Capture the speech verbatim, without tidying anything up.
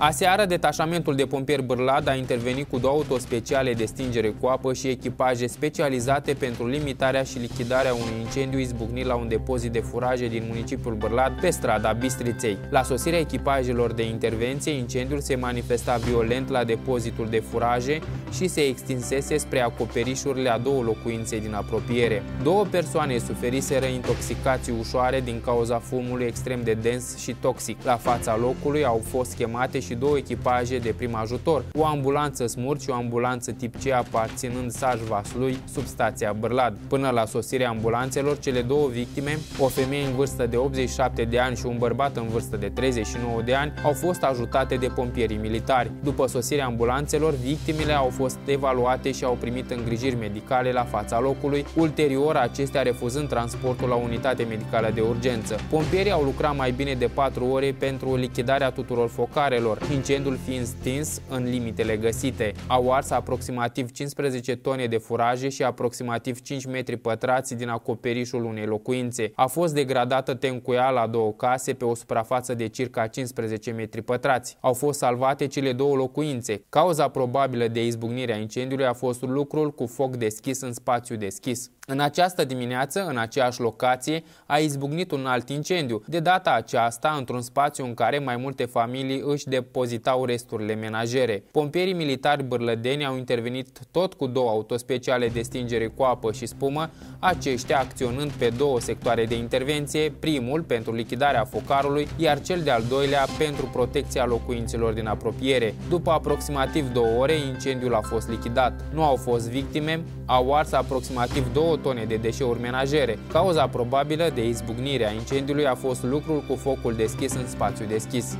Aseară, detașamentul de pompieri Bârlad a intervenit cu două autospeciale de stingere cu apă și echipaje specializate pentru limitarea și lichidarea unui incendiu izbucnit la un depozit de furaje din municipiul Bârlad, pe strada Bistriței. La sosirea echipajelor de intervenție, incendiul se manifesta violent la depozitul de furaje și se extinsese spre acoperișurile a două locuințe din apropiere. Două persoane suferiseră intoxicații ușoare din cauza fumului extrem de dens și toxic. La fața locului au fost chemate și două echipaje de prim ajutor, o ambulanță Smurt și o ambulanță tip C aparținând Saj-Vaslui, sub stația Bârlad. Până la sosirea ambulanțelor, cele două victime, o femeie în vârstă de optzeci și șapte de ani și un bărbat în vârstă de treizeci și nouă de ani, au fost ajutate de pompierii militari. După sosirea ambulanțelor, victimele au fost evaluate și au primit îngrijiri medicale la fața locului, ulterior acestea refuzând transportul la unitate medicală de urgență. Pompierii au lucrat mai bine de patru ore pentru lichidarea tuturor focarelor, incendiul fiind stins în limitele găsite. Au ars aproximativ cincisprezece tone de furaje și aproximativ cinci metri pătrați din acoperișul unei locuințe. A fost degradată tencuiala a două case pe o suprafață de circa cincisprezece metri pătrați. Au fost salvate cele două locuințe. Cauza probabilă de izbucnire a incendiului a fost lucrul cu foc deschis în spațiu deschis. În această dimineață, în aceeași locație, a izbucnit un alt incendiu, de data aceasta într-un spațiu în care mai multe familii își depozitau resturile menajere. Pompierii militari bârlădeni au intervenit tot cu două autospeciale de stingere cu apă și spumă, aceștia acționând pe două sectoare de intervenție, primul pentru lichidarea focarului, iar cel de-al doilea pentru protecția locuințelor din apropiere. După aproximativ două ore, incendiul a fost lichidat. Nu au fost victime, au ars aproximativ două tone de deșeuri menajere. Cauza probabilă de izbucnire a incendiului a fost lucrul cu focul deschis în spațiu deschis.